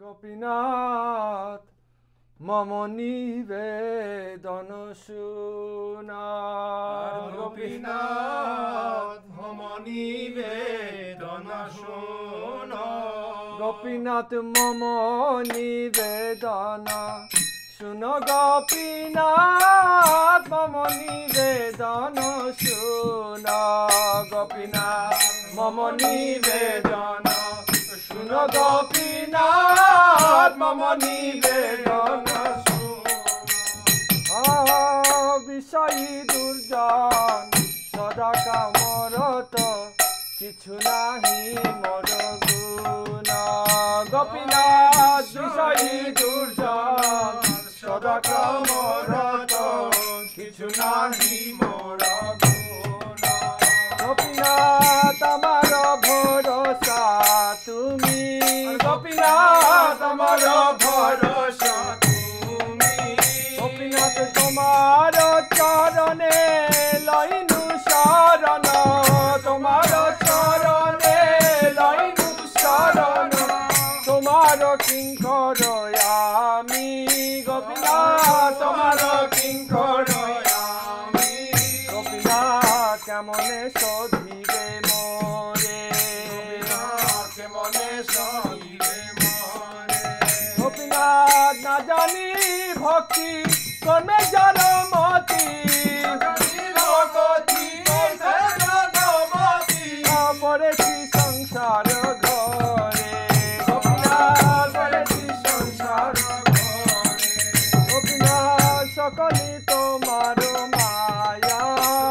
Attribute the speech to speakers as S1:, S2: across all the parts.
S1: গোপীনাথ মম নিবেদন শুনা
S2: গোপীনাথ মম নিবেদন শুনো
S1: গোপীনাথ মম নিবেদন শুনো গোপীনাথ মম নিবেদন শুনো গোপীনাথ মম নিবেদন শুনো গোপীনাথ মম নিবেদন বিষয়ী দুর্জন সদা কামরত কিছু নাহি মোর গুণ গোপীনাথ বিষয়ী দুর্জন সদা কামরত কিছু নাহি মোর গুণ গোপীনাথ আমার ভরসা তুমি গোপীনাথ আমার ভরসা গোপীনাথ তোমার চরণে লইনু শরণ তোমার চরণে লইনু শরণ তোমার কিঙ্কর আমি গোপীনাথ তোমার কিঙ্কর আমি গোপীনাথ কেমনে শোধিবে মোরে কেমনে শোধিবে মোরে গোপীনাথ না জানি ভক্তি কর্মে যার মতি পড়েছি সংসার ঘরে গোপীনাথ পড়েছি সংসার ঘরে গোপীনাথ সকলি তোমার মায়া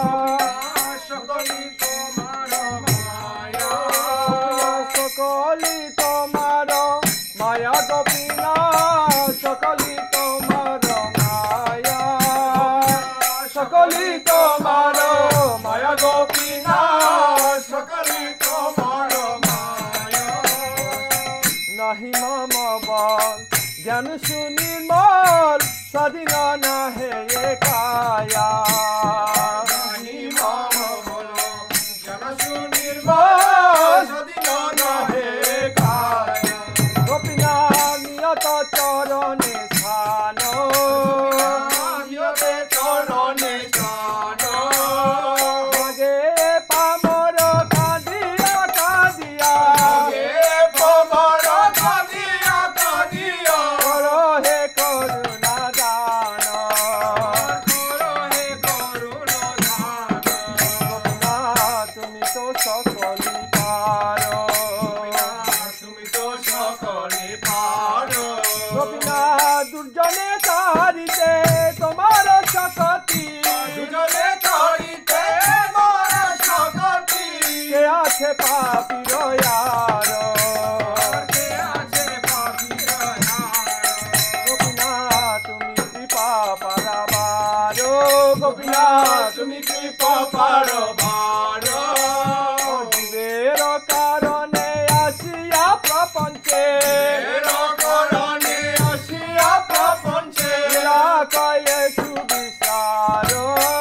S1: সকলি তোমার মায়া সকলি তোমার মায়া গোপীনাথ সকলি তোমার মায়া সকলি তোমার মায়া গোপীনাথ সকলি তোমার মায়া নাহি মম বল জ্ঞান সুনির্মল স্বাধীন নাহে কায়া নাহি মম বল জ্ঞান সুনির্মল স্বাধীন নাহে কায়া গোপীনাথ নিয়ত চরণে স্থান নিয়তে চরণে স্থান মাগে পামর কাঁদিয়া কাঁদিয়া মাগে পামর কাঁদিয়া কাঁদিয়া করহে করুণা দান করহে করুণা দান গোপীনাথ তুমি তো সকলি পারো তুমি তো সকলি পারো গোপীনাথ দুর্জনে তারিতে তোমার শক্তি দুর্জনে তারিতে তোমার শক্তি কে আছে পাপীর ইয়ার কে আছে পাপীর ইয়ার গোপীনাথ তুমি কৃপা পারাবার গোপীনাথ তুমি কৃপা পারাবার জীবের কারণে আসিয়া প্রপঞ্চে কারণে আসিয়া প্রপঞ্চে কয়ে সুবিচার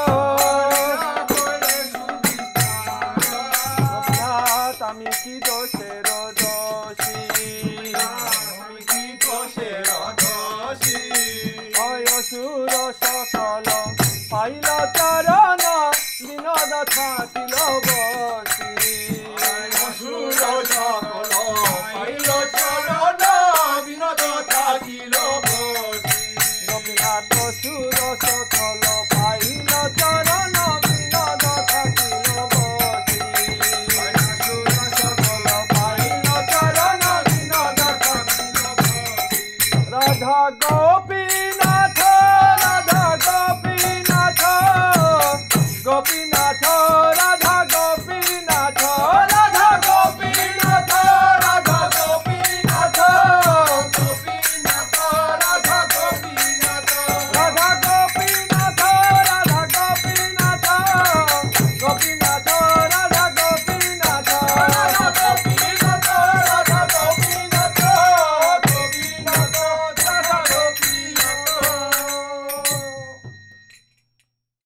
S1: গোপীনাথ আমি কি দোষের দোষী আমি কি দোষের দোষী অসুর সকল পাইল চরণ বিনোদ থাকিল বসি অসুর সকল পাইল চরণ বিনোদ থাকিল বসি গোপীনাথ অসুর সকল পাইল চরণ বিনোদ থাকিল বসি অসুর সকল পাইল চরণ বিনোদ থাকিল বসি রাধা